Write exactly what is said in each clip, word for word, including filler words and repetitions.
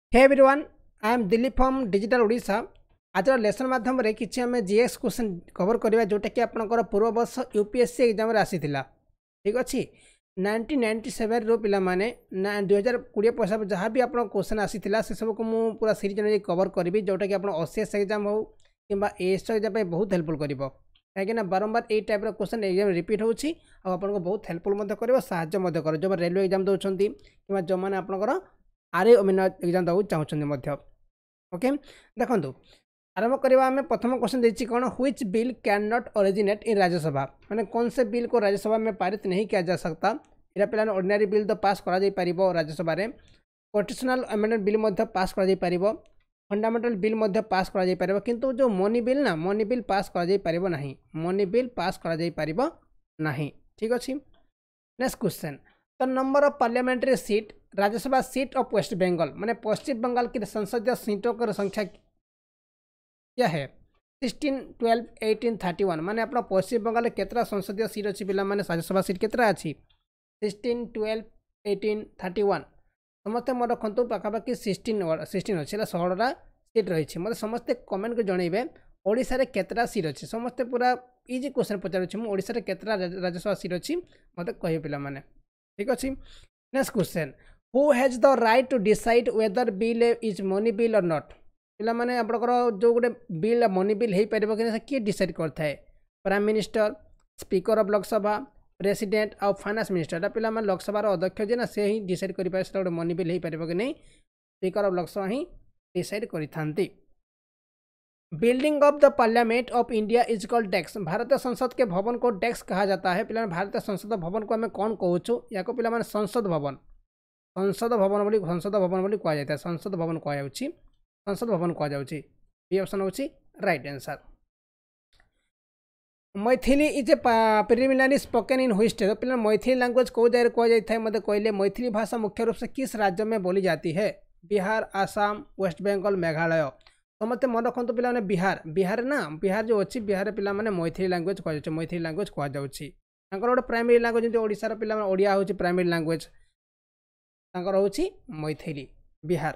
Hey everyone, I am Dilip from digital Odisha. आज lesson माध्यम रे किछि हमें जीएस क्वेश्चन कवर करबा जोटा कि आपनकर पूर्व वर्ष यूपीएससी एग्जाम रे आसीथिला। ठीक अछि, नाइंटीन नाइंटी सेवन रो पिला माने दो हज़ार बीस पैसा जहाँ भी आपन क्वेश्चन आसीथिला से सब को मु पूरा सीरीज ने कवर करबी जोटा कि आपन ओसीएस एग्जाम हो किबा एएसओ एग्जाम पे बहुत हेल्पफुल करिवो। काहे ना बारंबार ए टाइप रो क्वेश्चन एग्जाम रिपीट होउछि आ आपन को बहुत हेल्पफुल मध्य करिवो, साहाय्य मध्य करिवो। जो रेलवे एग्जाम दोछंती किबा जो माने आपनकर आरे अमिना एग्जाम दउ चाहछन मध्य। ओके, देखंतु आरंभ करबा हमें प्रथम क्वेश्चन देछि कोन, which bill can not originate in Rajya Sabha. माने कौन से बिल को राज्यसभा में पारित नहीं किया जा सकता। एरा पिलान ऑर्डिनरी बिल तो पास करा जाई परिबो राज्यसभा रे, कॉन्स्टिट्यूशनल अमेंडमेंट बिल मध्य पास करा जाई परिबो, फंडामेंटल बिल मध्य पास करा जाई परिबो, किंतु जो मनी बिल ना मनी बिल पास करा जाई परिबो नहीं, मनी बिल पास करा जाई परिबो नहीं। ठीक अछि, next question, the number of parliamentary seat Rajya Sabha seat of West Bengal. माने पश्चिम बंगाल की संसदीय सीटों की संख्या क्या है? Sixteen, twelve, eighteen, thirty one. माने अपना पश्चिम बंगाल केतरा संसदीय सीट अच्छी पिला माने राज्यसभा सीट केतरा अच्छी? Sixteen, twelve, eighteen, thirty one. समस्ते मोर रखु पाखापाखि सिक्सटीन सिक्सटीन अच्छे षोलटा सीट रही। मतलब समस्ते कमेंट को जनइबे ओडिशा रे केतरा सीट अच्छी। समस्ते पूरा इजी क्वेश्चन पचारुछि मु, ओडिशा रे केतरा राज्यसभा सीट अच्छी मते कहि पिला माने। ठीक अछि, next question, who has the right to decide whether bill is money bill और नॉट। पिला माने आपनकर जो गोटे बिल मनी बिल हे परिबो कि से के डिसाइड करता है? Prime minister, speaker of Lok Sabha, president और फाइनेंस मिनिस्टर। पिला माने लोकसभा रो अध्यक्ष जे ना से ही डिसाइड करि पाए से गोटे मनी बिल हे परिबो कि नहीं, स्पीकर ऑफ लोकसभा ही डिसाइड करिथांती। Building of the parliament of India is called dash. भारतीय संसद के भवन को डेस्क कहा जाता है। पिला भारतीय संसद भवन को हमें कौन कहूँ? या को पिला माने संसद भवन, संसद भवन बोली संसद भवन बोली कहा जाता है। संसद भवन कहा जाउछि, संसद भवन कहा जाउछि। बी ऑप्शन होछि right answer. Maithili is a preliminary spoken in which state. पिला मैथिली लैंग्वेज को जाय कहा जाता है मते कहले। मैथिली भाषा मुख्य रूप से किस राज्य में बोली जाती है? बिहार, आसाम, वेस्ट बंगाल, मेघालय। समस्ते मन रखु पिला माने बिहार, बिहार ना बिहार जो अच्छी बिहार पिला माने मैथिली लैंग्वेज कह जाउछि, मैथिली लैंग्वेज कह जाउछि। तांकर गोटे प्राइमरी लैंग्वेज जे ओडिसा रो पिला माने ओडिया होछि प्राइमरी लैंग्वेज, तांकर होछि Maithili Bihar.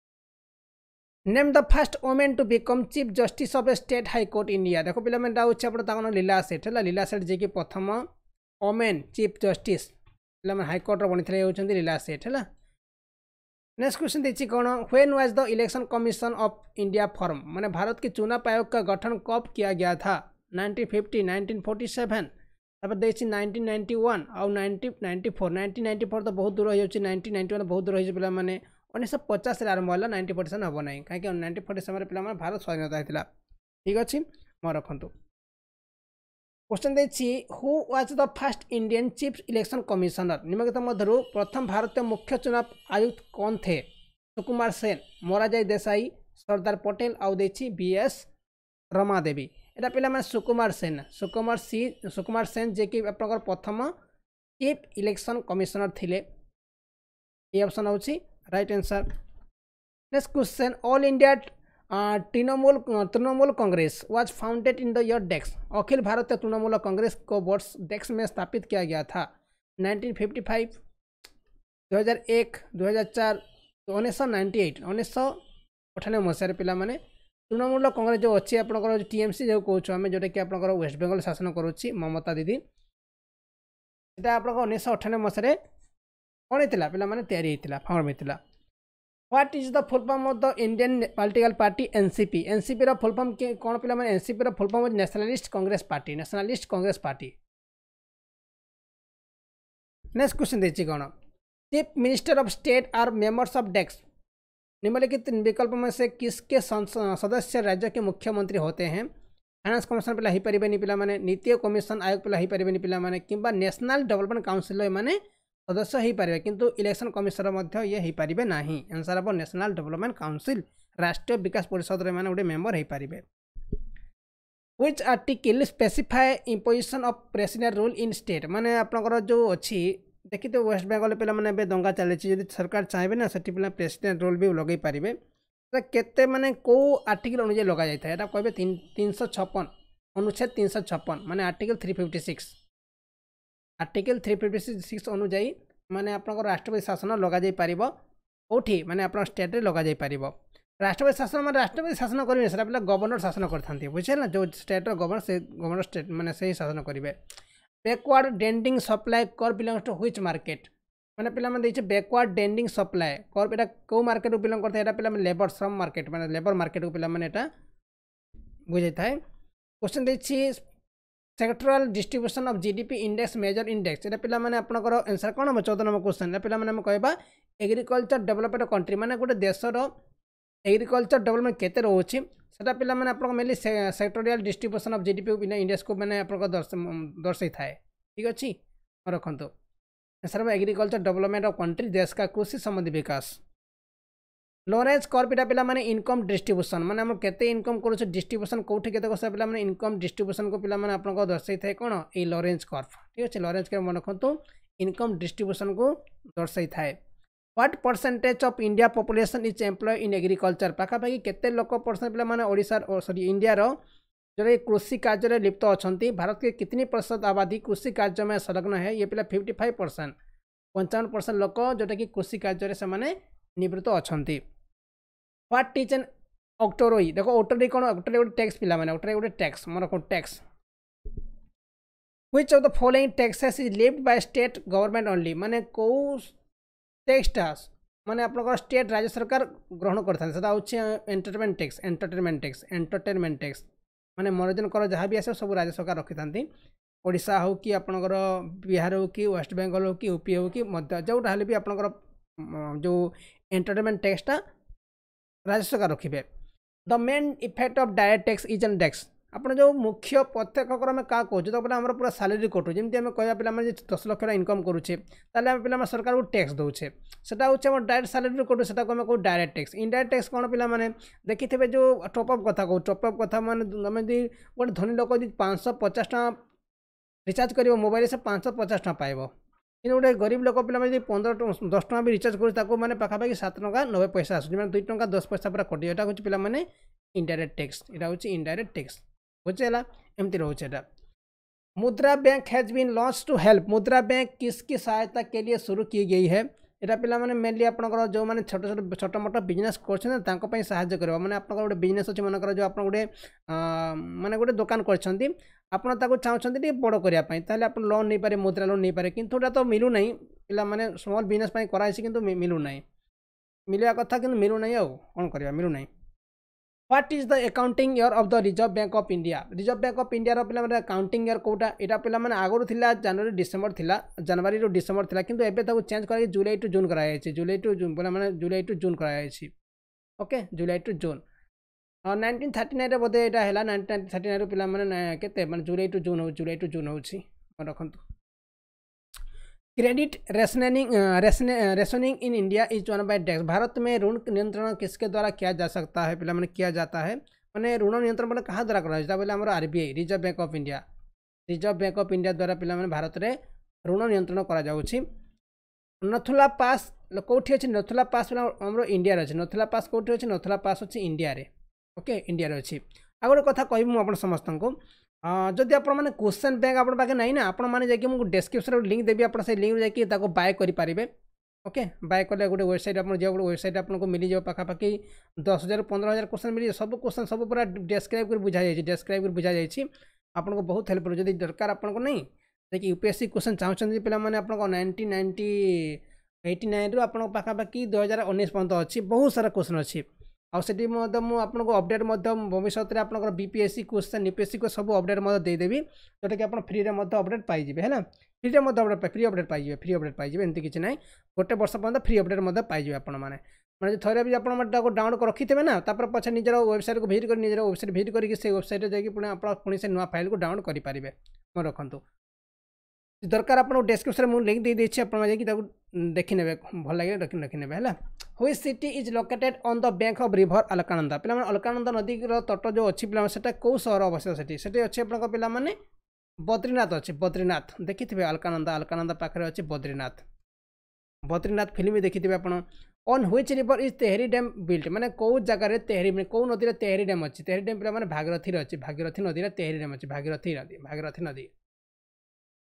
Name the first women to become chief justice of state high court India. देखो पिला माने डाउछि आपण तांकर लीला सेठ हला, लीला सेठ जे कि प्रथम वुमेन चीफ जस्टिस पिला माने हाई कोर्ट रो बनिथले होछन्ती लीला सेठ हला। नेक्स्ट क्वेश्चन देखिए कौन, when was the election commission of India form. माने भारत के चुनाव आयोग का गठन कब किया गया था? Nineteen fifty, nineteen forty seven, तब देखिए नाइंटीन नाइंटी वन और nineteen ninety four. Nineteen ninety four तो बहुत दूर हो जाउछि, नाइंटीन नाइंटी वन बहुत दूर हो पिला माने उन्नीस सौ पचास रे आरंभ होला, नाइंटीन फोर्टी सेवन हो नाही काहे कि नाइंटीन फोर्टी सेवन रे पिला माने भारत स्वाधीनता हेतिला। ठीक अछि, म रखंतु। क्वेश्चन देखिए, who was the first Indian chief election commissioner. निम्नलिखित मध्यरु प्रथम भारतीय मुख्य चुनाव आयुक्त कौन थे? सुकुमार सेन, मोरारजी देसाई, सरदार पटेल और देखिए बीएस रमा देवी। एटा पिला माने सुकुमार सेन, सुकुमार सी सुकुमार सेन जे कि आपनकर प्रथम चीफ इलेक्शन कमिश्नर थिले। ए ऑप्शन होछि right answer. Next question, all India Trinamool Trinamool Congress was founded in the year dash. अखिल भारतीय तृणमूल कांग्रेस को वर्ष डेक्स में स्थापित किया गया था? नाइंटीन फिफ्टी फाइव, दो हज़ार एक, दो हज़ार चार, उन्नीस सौ नाइंटी एट, उन्नीस सौ अठानवे मसीह पिला माने तृणमूल कांग्रेस जो अच्छी आपनकर टीएमसी जो कहूँ आम जोटा कि आपनकर वेस्ट बंगाल शासन करुच्ची ममता दीदी, सेटा आपनकर उन्नीस सौ अठानवे मसीह कौन होता पिला माने तैयारी होता फॉर्म होता। What is the full form of the Indian political party NCP. NCP रो फुल फॉर्म के कौन पिला माने? एनसीपी रो full form Nationalist Congress Party, Nationalist Congress Party. Next question देखिए कौन, chief minister of state are members of dash. निम्नलिखित विकल्प में से किसके सदस्य राज्य के मुख्यमंत्री होते हैं? फाइनेंस कमिशन पिला ही परिबेनी पिला माने, नीति कमिशन आयोग पिला ही परिबेनी पिला माने, किंबा नेशनल डेवलपमेंट काउंसिल माने सदस्य ही पारे, किंतु इलेक्शन कमिशनर मध्य ये ही पारिबे नाही। आंसर अब नेशनल डेवलपमेंट काउंसिल, राष्ट्रीय विकास परिषद रे माने गोटे मेंबर ही पारिबे। Which article specify imposition of president rule in state. माने आपनकर जो अछि देखिते वेस्ट बंगाल पिला माने बे दंगा चले छी, यदि सरकार चाहेबे ना सेठी पिला प्रेसिडेंट रूल भी लगै पारिबे। त केते माने को आर्टिकल अनुसार लगा जाय था? एटा कहबे तीन सौ छप्पन, अनुच्छेद तीन सौ छप्पन माने article three fifty six, article three fifty six अनुଯାयी माने आपनकर राष्ट्रपति शासन लगा जाय पारिबो कौटी माने आप स्टेट रे लगा जाई पारिबो राष्ट्रपति शासन माने राष्ट्रपति शासन करेंगे सेटा पिला गवर्नर शासन करथांती बुझे ना जो स्टेट रो गवर्नर से गवर्नर स्टेट माने सही शासन करिवे backward bending supply curve belongs to which market माने पिला माने दैछे बैकवर्ड डेंडिंग सप्लाई कर एटा को मार्केट बिलोंग करथे एटा पिला माने लेबर श्रम मार्केट माने लेबर मार्केट को पिला माने एटा बुझे थाए क्वेश्चन दैछि sectoral distribution of GDP index major index एटा पिला माने आपनकर आंसर कोन हम चौदह नंबर क्वेश्चन एटा पिला माने हम कहबा एग्रीकल्चर डेवलपमेंट कंट्री माने गोटे देश रो एग्रीकल्चर डेवलपमेंट केते रोछि सेटा पिला माने आपन mainly sectorial distribution of GDP बिना इंडेक्स को माने आपन दर्शाई थाए ठीक अछि रखंतो आंसर में एग्रीकल्चर डेवलपमेंट ऑफ कंट्री देश का कृषि संबंधी विकास लोरेंस कर्व एटा पिला माने इनकम डिस्ट्रीब्यूशन माने हम केते इनकम करूछ डिस्ट्रीब्यूशन कोठी केते कोसा पिला माने इनकम डिस्ट्रीब्यूशन को पिला माने आपन को दर्शाई थाए कोन ए लोरेंस कर्व ठीक अछि लोरेंस कर्व मन रखंतो इनकम डिस्ट्रीब्यूशन को दर्शाई थाए what percentage of India population is employ in agriculture पाखापाखि केते लोक परसेंट पिला माने ओडिसा सॉरी इंडिया रो जो कृषि कार्य में लिप्त अच्छा भारत के कितनी प्रतिशत आबादी कृषि कार्य में संलग्न है ये पिला फिफ्टी फाइव परसेंट पंचावन परसेंट लोक जोटा कि कृषि कार्य से माने निवृत्त अच्छा व्हाट इज एन ऑक्टोरोई देखो ऑक्टोरोई कौन ऑक्टोरोई गोटे टैक्स पिला माने ऑक्टोरोई गोटे टैक्स मन रखो tax which of the following taxes is levied by state government only माने को टैक्सटा माने आपन स्टेट राज्य सरकार ग्रहण करथान सेटा होछि entertainment tax entertainment tax entertainment tax माने मनोरंजन कर जहाँ भी आसे सब राज्य सरकार रखी था ओडिशा हो कि आपनकर बिहार हो कि वेस्ट बेंगल हो कि यूपी हो कि मध्य जोटा हेले भी आपनकर जो एंटरटेनमेंट टैक्सटा राज्य सरकार रखिबे the main effect of direct tax is an tax आपन जो मुख्य प्रत्यक्ष कर में का कहूँ तो आम पूरा सालेरी कटू जमी आम कह पे दस लक्ष इनकम करुचे पे सरकार को टैक्स दौचे सेटा हूँ डायरेक्ट सालेरी कटू से कहूँ डायरेक्ट टैक्स इनडायरेक्ट टैक्स कौन पे मैंने देखिए जो टॉपअप कथा कहूँ टॉपअप कथा मैंने आम गोटे धनी लोक पाँच सौ पचास टाँह रिचार्ज कर मोबाइल से पाँच सौ पचास टाँह पाइब कि गोटे गरीब लोक पे पंद्रह दस टाँह भी रिचार्ज करूँ मैंने पाखापाखि सात टका नब्बे पैसा आसूँ मैंने दुई टका दस पैसा पूरा कटी यहाँ हूँ पे इनडायरेक्ट टैक्स यहाँ हूँ इनडायरेक्ट टैक्स बुझेगा एमती रोचे Mudra bank has been launch to help Mudra bank किसकी सहायता के लिए शुरू की गई है यहाँ पे मैंने मेनली आपंकर जो मैंने छोट छोट छोट मोट बिजनेस कर साहाଯ୍य कर मैंने आप गोटे बिजनेस अच्छे मनकर जो आप गोटे माने गोटे दुकान कर आपको चाहते बड़ करने आप लोन नहीं पारे मुद्रा लोन नहीं पारे किंतु तो मिलूना पिला माने स्मॉल बिजनेस कराई किंतु मिलूना मिलवा कथा कि मिलूना आउ कौन करवा मिलूना what is the accounting year of the reserve bank of India reserve bank of India रो पिला अकाउंटिंग ईयर कोटा एटा पिला माने आगुर थिला जनवरी डिसेंबर थिला जनवरी रो डिसेंबर थिला किंतु एबे ताको चेंज करा जुलाई टू जून करा जायछि जुलाई टू जून बोला माने जुलाई टू जून करा जायछि okay July to June nineteen thirty nine रे बोधे एटा हैला नाइंटीन थर्टी नाइन रो पिला माने केते माने जुलाई टू जून हो जुलाई टू जून होछि रखंतु credit rationing rationing in India is one by tax भारत में ऋण नियंत्रण किसके द्वारा किया जा सकता है पिला मैंने किया जाता है मैंने ऋण नियंत्रण मैंने कहाँ द्वारा करा बोले आम RBI reserve bank of India reserve bank of India द्वारा पिला मैंने भारत में ऋण नियंत्रण करा नथुला पास कौटी अच्छी नथुला पास आम इंडिया अच्छे नथुला पास कौटी अच्छे नथुला पास अच्छी इंडिया रे ओके इंडिया अच्छी आ गोटे कथा कहूँ आप समस्त को जदि आप क्वेश्चन बैंक आप पाखे नहीं ना आप मुझे डिस्क्रिप्शन लिंक देवी आप लिंक जाकि बाय करेंगे ओके बाय कले गोटे वेबसाइट आप गोटे वेबसाइट आपको मिल जाए पाखापाखि दस हजार पंद्रह हजार क्वेश्चन मिल सब क्वेश्चन सब पूरा डिस्क्राइब कर बुझा जाए डिस्क्राइब कर बुझा जाए आपको बहुत हेल्प कर जब दरकार आपको नहीं देखिए यूपीएससी क्वेश्चन चाहते पे आप नाइंटीन नाइंटी एटी नाइन रु आप पाखापाखि दो हजार उन्नीस पर्यटन अच्छी बहुत सारा क्वेश्चन अच्छी आउटी आपको अपडेट भविष्य में आप बीपीएससी क्वेश्चन यूपीएससी को सब अपडेट देदेवी जोटा कि आप फ्री में अपडेट पाइबे है फ्री में अपडेट फ्री अपडेट पाइबे फ्री अपडेट पाइबे एमती किसी ना गोटे वर्ष पर्यटन फ्री अपडेट पाइबे आप मैंने थे भी आप डाउनलोड कर रखिथे ना पछे निजर वेबसाइट को भिजिट कर निजर वेबसाइट भिजिट करके वेबसाइट जाकि पुणी से नुआ फाइल को डाउनलोड करेंगे मैं रखु दरकार आप डिस्क्रिप्शन मुझे लिंक दे देछि आप देखी ने भल लगे देखी ने है which city is located on the bank of river Alaknanda पे अलकानंदा नदी तट जो अच्छी पे कौ सहर अवश्य से अच्छे आप पे बद्रीनाथ अच्छे बद्रीनाथ देखी थे अलकानंदा अलकानंदा पाखे अच्छे बद्रीनाथ बद्रीनाथ फिल्म भी देखी आप on which river is Tehri dam built माने कौ जगह तेहरी कौ नदी तेहरी डैम अच्छी तेहरी डैम पे भागीरथी अच्छी भागीरथी नदी तेहरी डैम अच्छी भागीरथी नदी भागीरथी नदी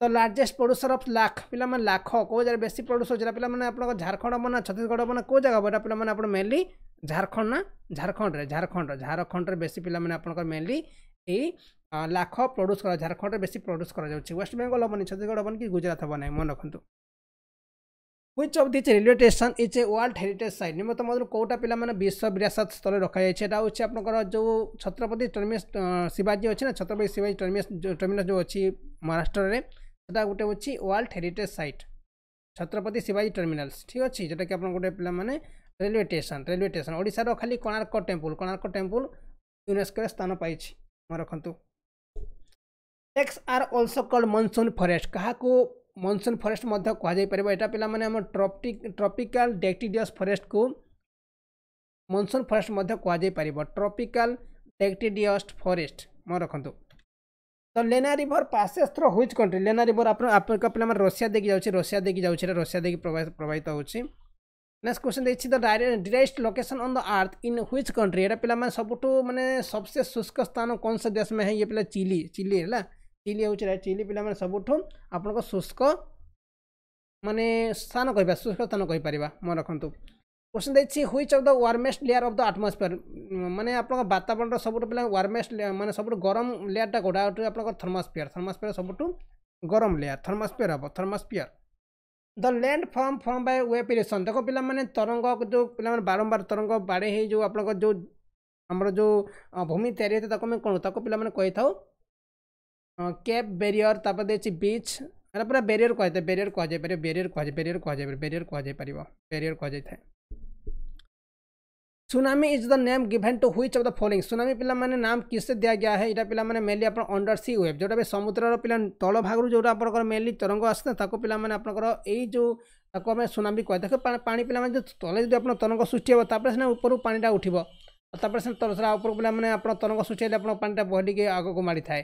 तो लार्जेस्ट प्रोड्यूसर ऑफ लाख पिला मन लाख को जगह बेसी प्रोड्यूस होता पिला मन आपन झारखंड बना छत्तीसगढ़ बना को जगह बटा पिला मन आपन मेनली झारखंड ना झारखंड रे झारखंड झारखंड रे बेसी पिला मन आपन मेनली ए लाख प्रोड्यूस कर झारखंड रे बेसी प्रोड्यूस कर जाउछि वेस्ट बेंगल बनी छत्तीसगढ़ बन कि गुजरात बना मन रखंतु which of this railway station is a world heritage site निमत मधुर कोटा पिला माने विश्व विरासत स्थल रखा जाय छेटा होछि आपनकर जो छत्रपति टर्मिनस शिवाजी अछि ना छत्रपति शिवाजी टर्मिनस टर्मिनस जो अछि महाराष्ट्र रे सेटा गुटे होछि world heritage site Chhatrapati Shivaji terminals ठीक अछि जेटा कि आपन गुटे पिला माने railway station railway station Odisha रो खाली Konark temple Konark temple UNESCO रे स्थान पाइछि म रखंतु टेक्स are also called monsoon forest कहा को मॉनसून फॉरेस्ट मध्य कह जाय परबो एटा पिला माने हम ट्रॉपिक ट्रॉपिकल डेक्टिडियस फॉरेस्ट को मॉनसून फॉरेस्ट मध्य कह जाय परबो ट्रॉपिकल डेक्टिडियस फॉरेस्ट म रखंतु तो Lena river passes through which country Lena river आपन आपन पिला माने रशिया देखि जाउछि रशिया देखि जाउछि रशिया देखि प्रवाहित होछि नेक्स्ट क्वेश्चन देखि the direct location on the earth in which country एटा पिला माने सबटू माने सबसे शुष्क स्थान कौन से देश में है ये पिला चिली चिली हैला चिली हो चिली पिला माने सबुठो आपन को शुष्क माने स्थान कहबा शुष्क स्थान कहि परिबा म रखंतु क्वेश्चन दैछि which of the warmest layer of the atmosphere माने आपन को वातावरण रो सबुठो पिला वार्मेस्ट माने सबुठो गरम लेयर टा कोडा आपन को थर्मोस्फियर थर्मोस्फियर सबुठो गरम लेयर थर्मोस्फियर अब thermosphere the land form form by evaporation देखो पिला माने तरंग जो पिला माने बारंबार तरंग बाड़े हे जो आपन को जो हमर जो भूमि तैयारी होते ताको में कोन ताको पिला माने कहि थाउ कैप बैरियर तापर देछि बीच एरा पूरा बैरियर कहते बैरियर कह जाय पारे बैरियर कह जाय बैरियर कह जाय बैरियर कह जाय परिबो बैरियर कह जाय थाए tsunami is the name given to which of the following tsunami पिला माने नाम किससे दिया गया है एटा पिला माने मेनली अपन अंडर सी वेव जोटा बे समुद्र रो पिला तळ भाग रु जोटा अपन मेनली तरंग आस्ते ताको पिला माने अपन एई जो ताको हम सुनामी कह देखो पानी पिला माने जो तले जो अपन तरंग सृष्टि हो तापर से ऊपर पानीटा उठिबो तापर से तरसरा ऊपर पिला माने अपन तरंग सृष्टि ले अपन पानीटा बहडी के आगो को मारी थाए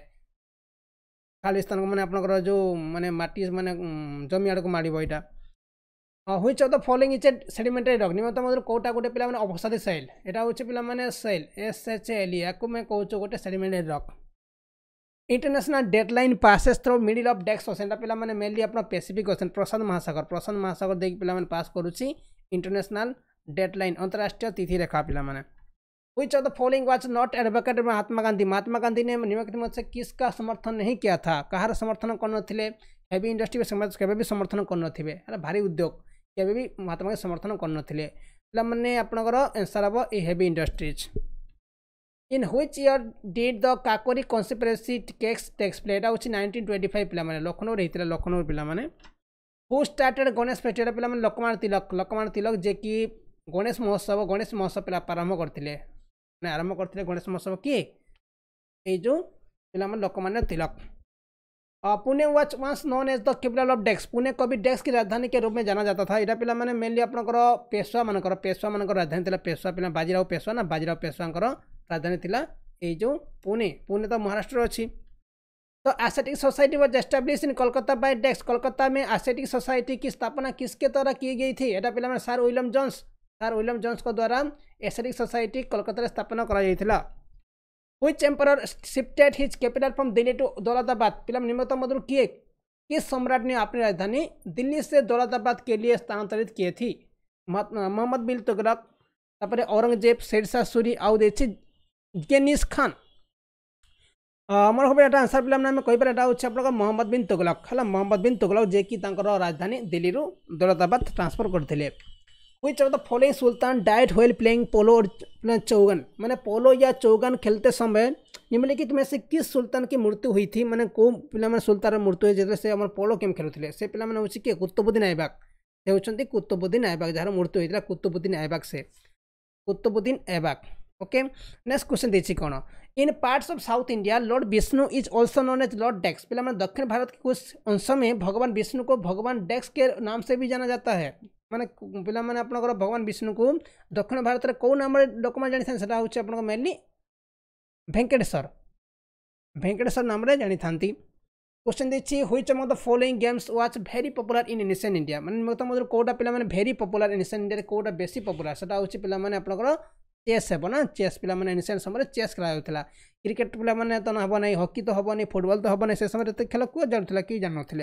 खाली स्थान माने अपन जो माने माटी माने जमी आड़ को मारिबो एटा which of the following is a sedimentary rock निमत मधुर कोटा गोटे पिला माने अवसादी सैल एटा होचे पिला माने सैल एस एच एल या को मैं कहूचो गोटे sedimentary rock international dateline passes through middle of dash ocean पिला माने मेनली अपना पैसिफिक ओशन प्रशांत महासागर प्रशांत महासागर देख पिला माने पास करूची इंटरनेशनल डेडलाइन अंतरराष्ट्रीय तिथि रेखा पिला माने which of the following was not advocated Mahatma Gandhi Mahatma Gandhi ने निम्नलिखित में से किसका समर्थन नहीं किया था कहार समर्थन कर नथिले हेवी इंडस्ट्री के भी समर्थन कर नथिबे अरे भारी उद्योग केबे भी महात्मा गांधी समर्थन कर नथिले पिला माने आपनकर आंसर हबो A heavy industries in which year did the Kakori conspiracy case takes place एटा होची नाइंटीन ट्वेंटी फाइव पिला माने लखनऊ रे हितले लखनऊ पिला माने हु स्टार्टेड गणेश फेस्टिवल पिला माने लोकमान तिलक लोकमान तिलक जे कि गणेश महोत्सव गणेश महोत्सव पिला प्रारंभ करथिले ने आरंभ करथिले गणेश महोत्सव किए ए जो पिला माने Lokmanya Tilak Pune was once known as the capital of dash Pune को भी डेक्स की राजधानी के रूप में जाना जाता था एटा पिला माने मेनली आपनकर पेशवा मानकर पेशवा मानकर राजधानी थिला पेशवा पिला बाजीराव पेशवा ना बाजीराव पेशवांकर राजधानी थिला ए जो पुणे पुणे तो महाराष्ट्र अछि तो Asiatic society was established in Kolkata by डेक्स कोलकाता में एस्थेटिक सोसाइटी की स्थापना किसके द्वारा की गई थी एटा पिला माने sir William Jones sir William Jones को द्वारा एस्थेटिक सोसाइटी कोलकाता रे स्थापना करा जायथिला Which emperor shifted his capital from Delhi to Daulatabad पिला निम्नलिखित मधुर किए किस सम्राट ने अपनी राजधानी दिल्ली से दौलताबाद के लिए स्थानांतरित किए थी मोहम्मद बिन तुगलक तापर औरंगजेब शेरशाह सूरी आउ देछि गेनिस खान मोर होबे एटा आंसर पिला में कहि पर एटा होछि आपन मोहम्मद बिन तुगलक हला मोहम्मद बिन तुगलक जे कि तांकर राजधानी दिल्ली रु दौलताबाद ट्रांसफर करथिले which of the following sultan died while playing polo chaugan माने पोलो या चौगन खेलते समय निम्नलिखित में से किस सुल्तान की मृत्यु हुई थी माने को पिला माने सुल्तान मृत्यु हुई जेते से हमर पोलो गेम खेलुथिले से पिला माने होछि के कुतुबुद्दीन ऐबक से होछंती कुतुबुद्दीन ऐबक जार मृत्यु होइतला कुतुबुद्दीन ऐबक से Qutubuddin Aibak okay next question देछि कोन in parts of South India Lord Vishnu is also known as Lord डेक्स पिला माने दक्षिण भारत के कुछ अंशों में भगवान विष्णु को भगवान डेक्स के नाम से भी जाना जाता है माने पिला माने आपनकर भगवान विष्णु को दक्षिण भारत रे को नाम रे डॉक्यूमेंट जानि थान सेटा होछि आपनकर मेनली वेंकटेश्वर वेंकटेश्वर नाम रे जानि थांती क्वेश्चन देछि which among the following games was very popular in ancient India माने मत मधुर कोटा पिला माने very popular in ancient India रे कोटा बेसी पॉपुलर सेटा होछि पिला माने आपनकर चेस हे ना चेस पिला माने एनसेंट समय चेस खेला होता क्रिकेट पिला माने तो हम ना हॉकी तो हम नहीं फुटबॉल तो हम नहीं से समय तो खेल कौ जानूला कि जान ना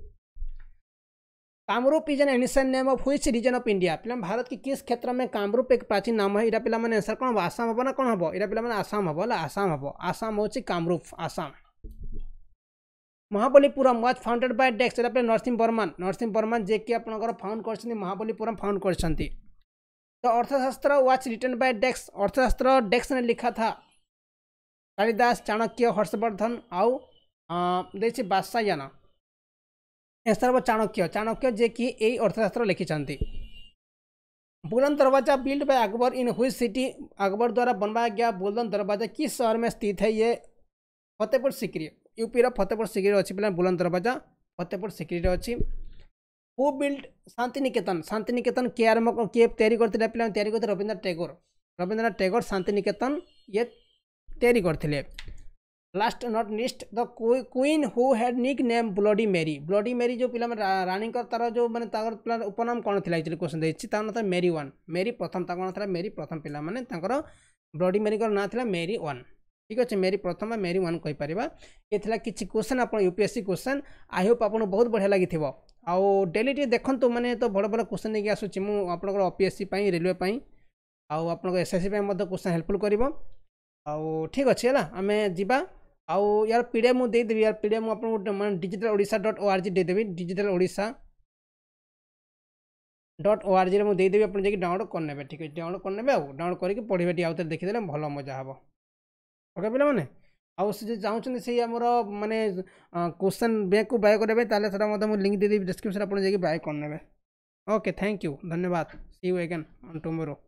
Kamrup is an ancient name of which region of India पिला भारत की किस क्षेत्र में कामरूप एक प्राचीन नाम है इरा पिला माने आंसर कौन आसाम हम ना कौन हम इरा पिला माने आसाम हम आसाम हम आसाम होची Kamrup Assam Mahabalipuram was founded by डेक्स इरा पिला नरसिंह बर्मन नरसिंह बर्मन जे कि आपनकर फाउंड करछनी महाबलीपुरम फाउंड करछंती तो अर्थशास्त्र वाज रिटन बाय डेक्स अर्थशास्त्र डेक्स ने लिखा था कालिदास चाणक्य हर्षवर्धन आउ देछि बादशाहयाना एसर वो चाणक्य चाणक्य जे कि यही अर्थशास्त्र लिखिं बुलंद दरवाजा बिल्ड बाय अकबर इन हुई सिटी अकबर द्वारा बनवाया गया बुलंद दरवाजा किस शहर में स्थित है ये फतेहपुर सिकरी यूपी रो फतेहपुर सिकरी अच्छी पे बुलंद दरवाजा फतेहपुर सिकरी अच्छी हु बिल्ड शांति निकेतन शांति निकेतन किए आरम्भ किए तैयारी करते पे तैयारी करते रविन्द्रनाथ टैगोर रविन्द्रनाथ टैगोर शांति निकेतन ये तैयारी करते last not least the queen who had nickname bloody Mary bloody Mary जो पिला रानी तार जो मैंने तार उपनाम कौन थी एक्चुअली क्वेश्चन देती ना मेरी वन मेरी प्रथम कौन था मेरी प्रथम पिला माने ब्लडी मेरी ना था मेरी वन ठीक अच्छे मेरी प्रथम मेरी वन कहीपर ये थी किसी क्वेश्चन आप यूपीएससी क्वेश्चन आई होप आपको बहुत बढ़िया लगी आउ डेली टी देखो मैंने तो बड़ बड़ क्वेश्चन नहीं आसूँ मुझे आप ओपीएससी रेलवे आउ आप एसएससी क्वेश्चन हेल्पफुल कर ठीक अच्छे है आम जा आउ यार पीडीएफ मुझे देदेवी यार पीडीएफ मुझे मैं डिजिटल ओडिशा डॉट ओआरजी देदेवी डिजिटल ओडिशा डॉट ओआरजी मुझे देदेवी आप डाउनलोड करने ठीक है डाउनलोड करने आउ डाउनलोड करके पढ़े आउ थे देखीदे भल मजा हे ओके पे मैंने आउ से चाहते से आमर माने क्वेश्चन बैंक को बाय करेंगे मुझे लिंक देदेवी डिस्क्रिप्शन आप बाय करने ओके थैंक यू धन्यवाद see you again on tomorrow.